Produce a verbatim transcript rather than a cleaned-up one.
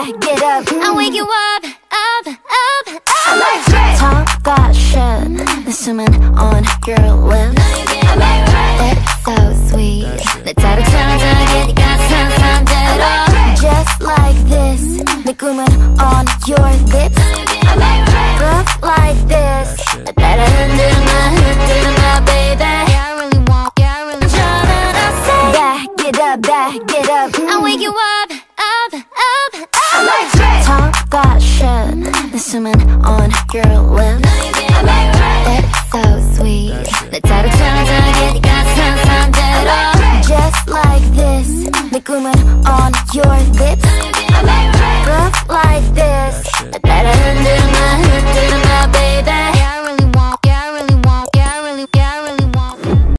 back it up. I wake you up, up, up, up. I like this. Talk that shit. 내 숨은 on your lips. It's so sweet. 내 따로 찾아게 네가 상상대로. Just like this. 내 꿈은 on your lips. Love like this. 내 따라 흔들마 흔들마 baby. Yeah, I really want, yeah, I really want. I say back it up, back it up. I wake you up, up, up, up. I like this. Talk that shit. 내 숨은 on your lips. It's so sweet. 내 따로 찾아게 네가 상상대로. Just like this. 내 꿈은 on your lips.